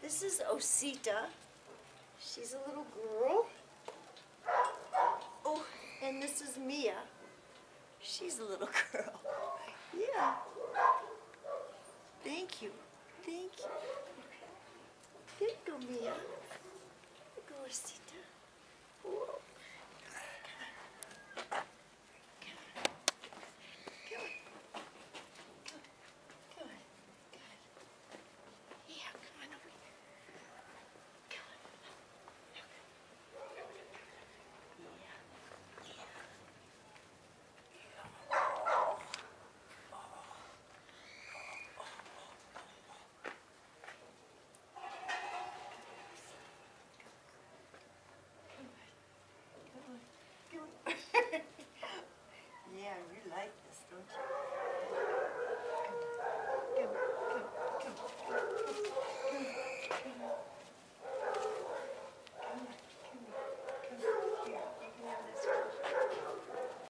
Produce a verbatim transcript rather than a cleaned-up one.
This is Osita. She's a little girl. Oh, and this is Mia. She's a little girl. Yeah. Thank you. Thank you. There you go, Mia. There you go, Osita.